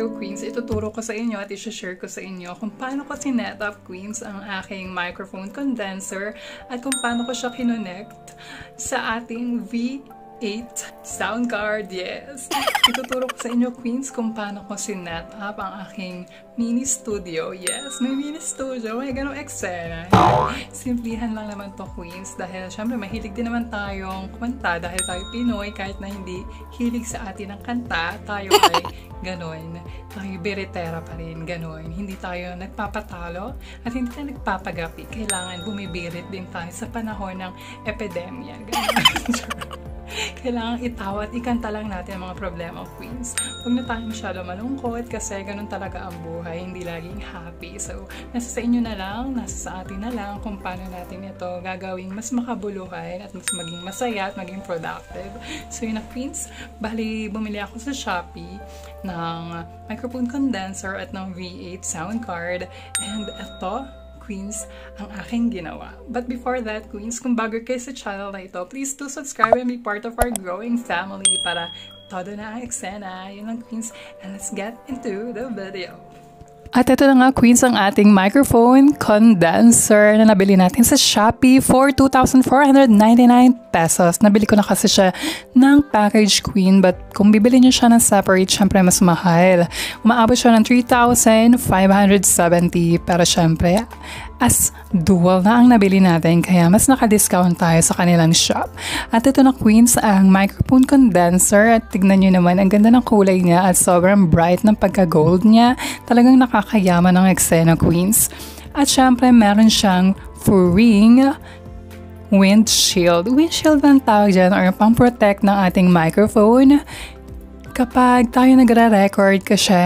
video, Queens, ituturo ko sa inyo at i-share ko sa inyo kung paano ko sinet up, Queens, ang aking microphone condenser at kung paano ko siya kinonect sa ating V8 sound card. Yes! Ituturo ko sa inyo, Queens, kung paano ko sinet up ang aking mini studio. Yes, may mini studio. May ganong eksena. Simplihan lang naman to, Queens, dahil syempre mahilig din naman tayong kumanta dahil tayo Pinoy, kahit na hindi hilig sa atin ang kanta, tayo ay ganon. Tayo biritera pa rin, ganon. Hindi tayo nagpapatalo at hindi tayo nagpapagapi. Kailangan bumibirit din tayo sa panahon ng epidemya. Ganon. Kailangan itawa at ikanta lang natin ang mga problema, Queens. Huwag na tayo masyado malungkot kasi ganun talaga ang buhay, hindi laging happy. So, nasa sa inyo na lang, nasa sa atin na lang kung paano natin ito gagawing mas makabuluhan at mas maging masaya at maging productive. So, yun na, Queens. Bali, bumili ako sa Shopee ng microphone condenser at ng V8 sound card. And ito, Queens, ang aking ginawa. But before that, Queens, kung bago kayo sa channel na ito, please do subscribe and be part of our growing family para todo na ang eksena. Yun lang, Queens, and let's get into the video. At ito na nga, Queens, ang ating microphone condenser na nabili natin sa Shopee for 2,499 pesos. Nabili ko na kasi siya ng package, Queen, but kung bibili nyo siya ng separate, syempre mas mahal. Umaabot siya ng 3,570, pero syempre, as dual na ang nabili natin, kaya mas naka-discount tayo sa kanilang shop. At ito na, Queens, ang microphone condenser. At tignan nyo naman, ang ganda ng kulay niya at sobrang bright ng pagka-gold niya. Talagang nakakayaman ng eksena, Queens. At syempre, meron siyang full-ring windshield. Windshield ang tawag dyan, or pang-protect ng ating microphone. Kapag tayo nagre-record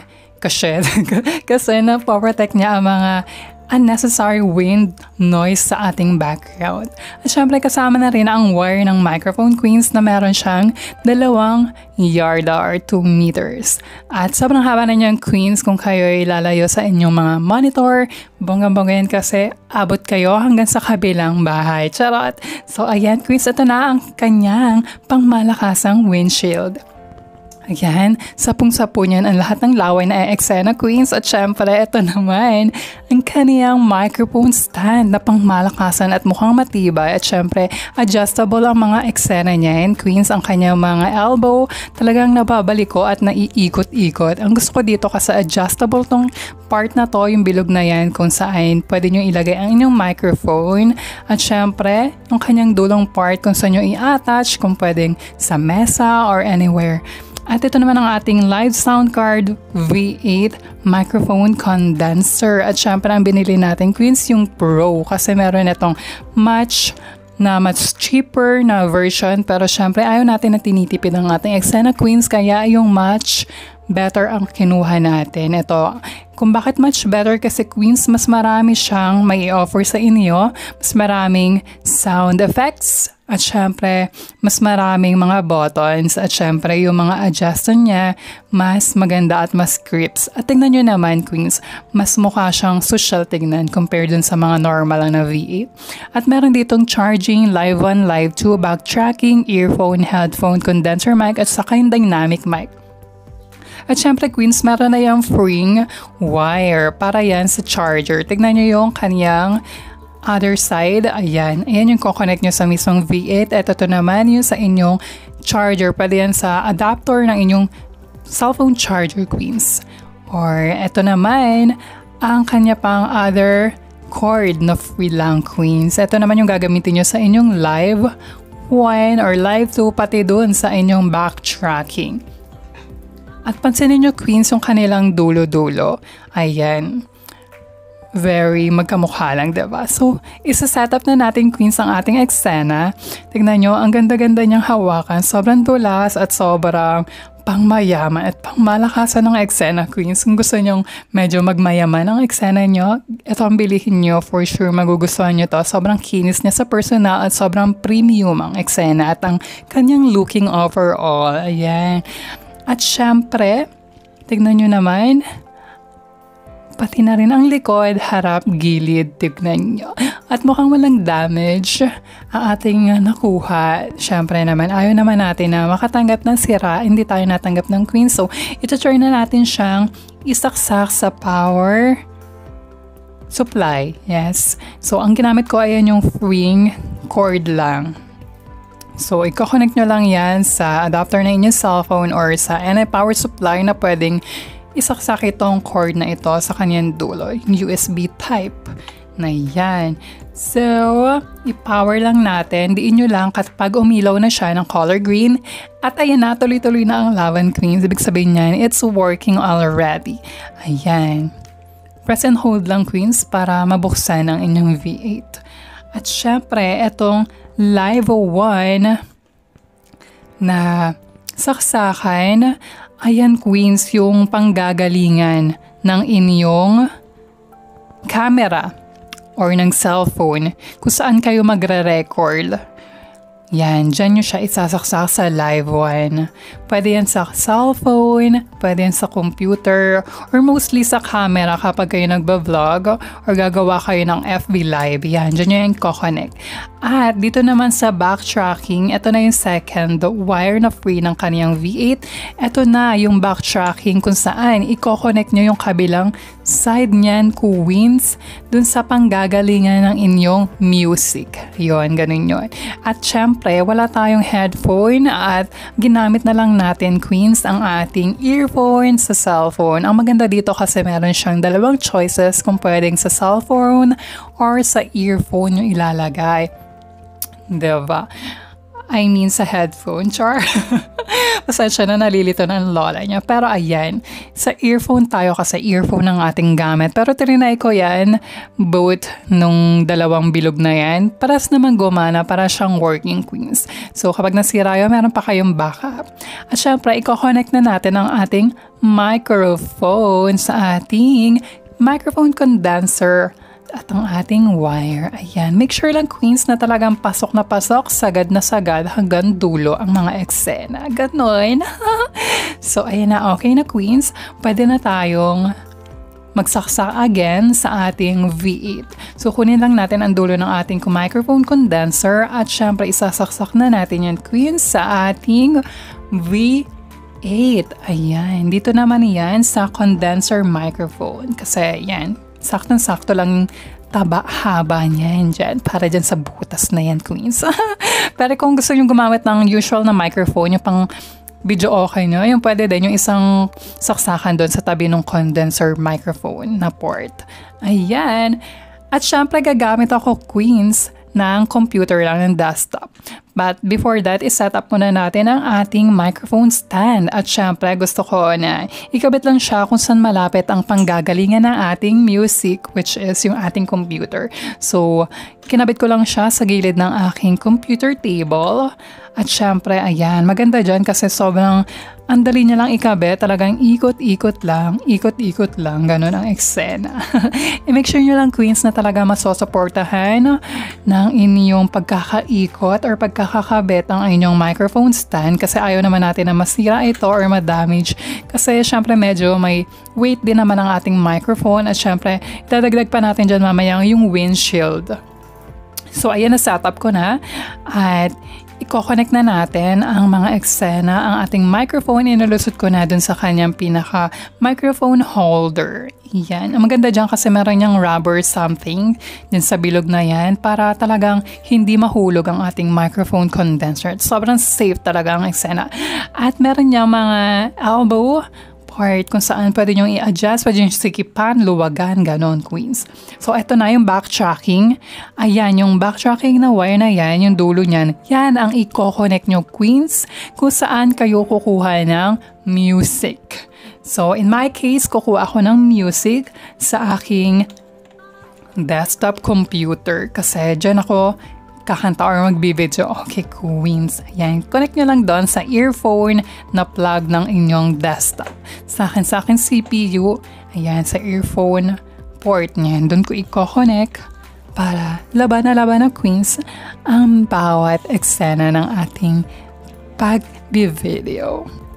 kasi na-protect niya ang mga unnecessary wind noise sa ating background. At syempre kasama na rin ang wire ng microphone, Queens, na meron siyang 2 yarda or 2 meters. At sobrang haba na niyang, Queens, kung kayo ay lalayo sa inyong mga monitor. Bonggang-bongga yan kasi abot kayo hanggang sa kabilang bahay. Charot! So ayan, Queens, ito na ang kanyang pangmalakasang windshield. Ayan, sapung-sapo niyan ang lahat ng laway na eksena, Queens. At syempre, ito naman ang kaniyang microphone stand na pangmalakasan at mukhang matibay. At syempre, adjustable ang mga eksena niyan, Queens. Ang kanyang mga elbow talagang nababaliko at naiikot-ikot. Ang gusto ko dito kasi adjustable tong part na to, yung bilog na yan, kung saan pwede nyo ilagay ang inyong microphone. At syempre, yung kanyang dulong part kung saan nyo i-attach, kung pwedeng sa mesa or anywhere. At ito naman ang ating live sound card V8 microphone condenser. At syempre ang binili natin, Queens, yung Pro, kasi meron itong much cheaper na version, pero syempre ayaw natin na tinitipid ang ating eksena, Queens, kaya yung much better ang kinuha natin. Ito, kung bakit much better, kasi, Queens, mas marami siyang may offer sa inyo, mas maraming sound effects, at syempre, mas maraming mga buttons, at syempre, yung mga adjustan niya, mas maganda at mas crisp. At tingnan nyo naman, Queens, mas mukha siyang social tignan compared dun sa mga normal na V8. At meron ditong charging, live 1, live 2, backtracking, earphone, headphone, condenser mic, at saka yung dynamic mic. At syempre, Queens, meron na yung freeing wire para yan sa charger. Tignan nyo yung kanyang other side. Ayan yung kukonect nyo sa mismong V8. At ito naman yung sa inyong charger. Pwede yan sa adapter ng inyong cellphone charger, Queens. Or ito naman ang kanya pang other cord na free lang, Queens. Ito naman yung gagamitin nyo sa inyong live 1 or live 2, pati doon sa inyong backtracking. At pansinin nyo, Queens, yung kanilang dulo-dulo. Ayan. Very magkamukha lang, diba? So, isa-setup na natin, Queens, ang ating eksena. Tignan nyo, ang ganda-ganda niyang hawakan. Sobrang dulas at sobrang pangmayaman at pangmalakasan ng eksena, Queens. Kung gusto nyong medyo magmayaman ang eksena nyo, ito ang bilihin nyo. For sure, magugustuhan nyo to. Sobrang kinis niya sa personal at sobrang premium ang eksena at ang kanyang looking overall. Ayan. At syempre, tignan nyo naman, pati na rin ang likod, harap, gilid, tignan nyo. At mukhang walang damage ang ating nakuha. Siyempre naman, ayaw naman natin na makatanggap ng sira, hindi tayo natanggap ng queen. So, ito-try na natin siyang isaksak sa power supply. Yes. So, ang ginamit ko ayan yung freeing cord lang. So, i-connect nyo lang yan sa adapter na inyong cellphone or sa any power supply na pwedeng isaksak itong cord na ito sa kanyang dulo, yung USB type na yan. So, i-power lang natin, diin nyo lang kapag umilaw na siya ng color green at ayan na, tuloy-tuloy na ang laban, Queens. Ibig sabihin niyan, it's working already. Ayan. Press and hold lang, Queens, para mabuksan ang inyong V8. At syempre, itong Live 1 na saksakan, ayan, Queens, yung panggagalingan ng inyong camera or ng cellphone kung saan kayo magre-record. Yan, dyan nyo siya isasaksak sa Live 1. Pwede yan sa cellphone, pwede yan sa computer, or mostly sa camera kapag kayo nagba-vlog or gagawa kayo ng FB Live. Yan, dyan nyo yung coconnect. At dito naman sa backtracking, ito na yung second wire na free ng kaniyang V8. Ito na yung backtracking kung saan i-coconnect nyo yung kabilang side niyan, Queens, dun sa panggagalingan ng inyong music. Yon, ganun yun. At syempre, wala tayong headphone at ginamit na lang natin, Queens, ang ating earphone sa cellphone. Ang maganda dito kasi meron siyang dalawang choices kung pwedeng sa cellphone or sa earphone yung ilalagay. Diba? I mean sa headphone, char. Pasensya na, nalilito ng lola niya. Pero ayan, sa earphone tayo kasi earphone ng ating gamit. Pero trinay ko yan, both nung dalawang bilog na yan. Paras naman gumana, para siyang working, Queens. So kapag nasira yun, meron pa kayong backup. At syempre, i-connect na natin ang ating microphone sa ating microphone condenser at ang ating wire. Ayan. Make sure lang, Queens, na talagang pasok na pasok, sagad na sagad hanggang dulo ang mga eksena. Ganon. So, ayan na. Okay na, Queens. Pwede na tayong magsaksak again sa ating V8. So, kunin lang natin ang dulo ng ating microphone condenser at syempre, isasaksak na natin yan, Queens, sa ating V8. Ayan. Dito naman yan sa condenser microphone. Kasi, yan. Saktong-sakto lang taba-haba niya yan dyan. Para dyan sa butas na yan, Queens. Pero kung gusto nyo gumamit ng usual na microphone, yung pang video okay nyo, yung pwede din yung isang saksakan doon sa tabi ng condenser microphone na port. Ayan. At syempre gagamit ako, Queens, ng computer lang, ng desktop. But before that, iset up muna natin ang ating microphone stand. At syempre, gusto ko na ikabit lang siya kung saan malapit ang panggagalingan ng ating music, which is yung ating computer. So, kinabit ko lang siya sa gilid ng aking computer table. At syempre, ayan, maganda dyan kasi sobrang andali niya lang ikabit, talagang ikot-ikot lang, ganun ang eksena. I-make sure nyo lang, Queens, na talaga masosuportahan ng inyong pagkakaikot or pagkakakabit ang inyong microphone stand kasi ayaw naman natin na masira ito or ma-damage kasi syempre medyo may weight din naman ang ating microphone at syempre dadagdag pa natin dyan mamaya yung windshield. So, ayan na, setup ko na at i-connect na natin ang mga eksena, ang ating microphone, inalusot ko na dun sa kanyang pinaka-microphone holder. Yan. Ang maganda dyan kasi meron niyang rubber something dun sa bilog na yan para talagang hindi mahulog ang ating microphone condenser. Sobrang safe talaga ang eksena. At meron niyang mga elbow part kung saan pwede nyo i-adjust, pwede nyo sikipan, luwagan, ganon, Queens. So, eto na yung backtracking. Ayan, yung backtracking na wire na yan, yung dulo niyan, yan ang i-connect nyo, Queens, kung saan kayo kukuha ng music. So, in my case, kukuha ako ng music sa aking desktop computer kasi dyan ako kakanta or magbibideo. Okay, Queens. Ayan, connect nyo lang doon sa earphone na plug ng inyong desktop. Sa akin CPU, ayan, sa earphone port niyan. Doon ko i-connect para laban na Queens ang bawat eksena ng ating pag-video.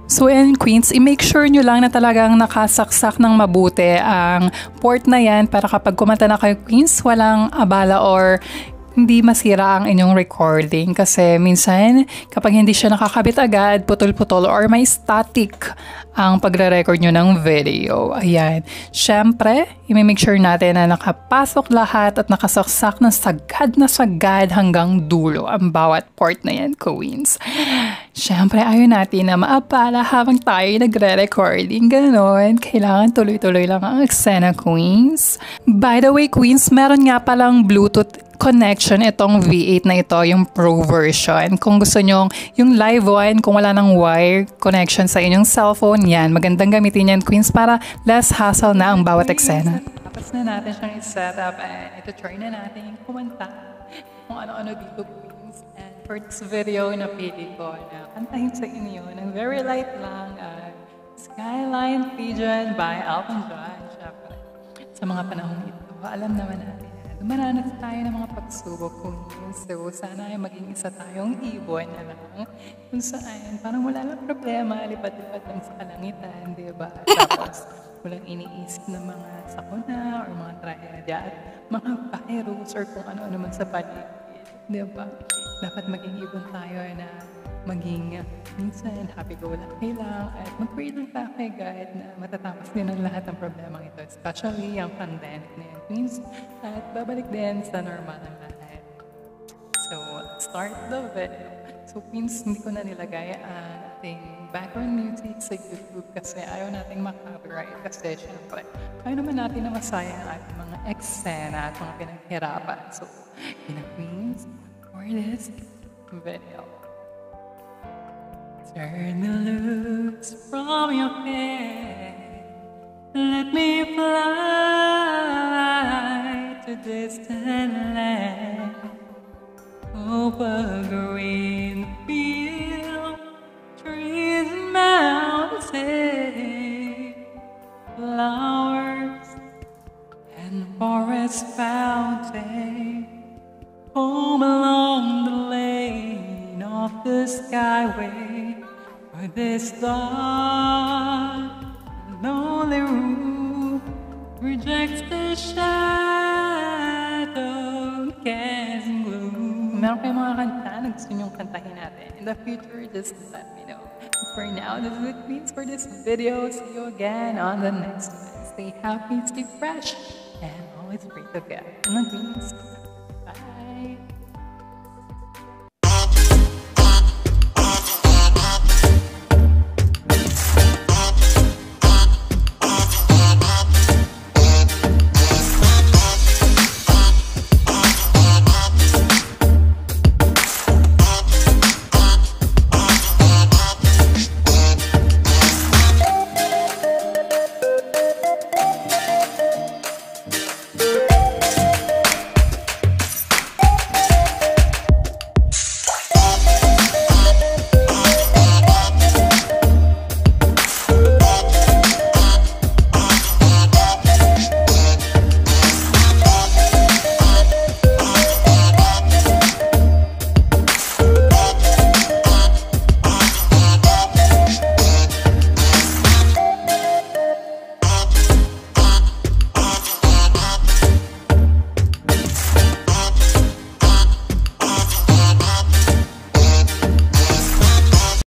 So and Queens, i-make sure nyo lang na talagang nakasaksak ng mabuti ang port na yan para kapag kumanta na kayo Queens, walang abala or hindi masira ang inyong recording kasi minsan kapag hindi siya nakakabit agad, putol-putol or may static ang pagre-record nyo ng video. Ayan. Siyempre, i-make sure natin na nakapasok lahat at nakasaksak ng sagad hanggang dulo ang bawat port na yan, Queens. Siyempre, ayaw natin na maabala habang tayo nagre-recording. Ganon. Kailangan tuloy-tuloy lang ang eksena, Queens. By the way, Queens, meron nga palang Bluetooth connection itong V8 na ito, yung Pro version. Kung gusto nyo yung live one, kung wala ng wire connection sa inyong cellphone, yan, magandang gamitin yan, Queens, para less hassle na ang bawat eksena. Tapos na natin siyang i-set up and ito-try na natin kumanta kung ano-ano dito, Queens. And for this video, napili ko na kantahin sa inyo ng very light lang, Skyline Pigeon by Elton John. Siyempre, sa mga panahon ito, alam naman natin. Dumaranas tayo ng mga pagsubok kung so sana ay maging isa tayong ibon na lang kung saan parang wala lang problema, lipat-lipat lang sa kalangitan, di ba? Tapos walang iniisip ng mga sakuna or mga trahedya at mga virus or kung ano-ano man sa paligid, di ba? Dapat maging ibon tayo na maging minsan happy-go-lucky lang at mag-pray lang tayo kay God na matatapos din ang lahat ng problema ito, especially yung pandemic na yan, Queens, at babalik din sa normal ang lahat. So, let's start the video. So, Queens, hindi ko na nilagay ang ating background music sa YouTube kasi ayaw nating makapiright kasi syempre, ayaw naman natin na masayang ang ating mga eksena at mga pinaghirapan. So, Queens, for this video. Turn the loose from your head. Let me fly to distant land. Over green field, trees and mountains, flowers and forest fountain. Home along the lane of the skyway. Where this dark, lonely room rejects the shadow, casting gloom. Meron kayong mga kanta na gusto nyong kantahin natin in the future, just let me know. For now, this is it, Queens, for this video. See you again on the next one. Stay happy, stay fresh, and always pray to God. And Queens, bye.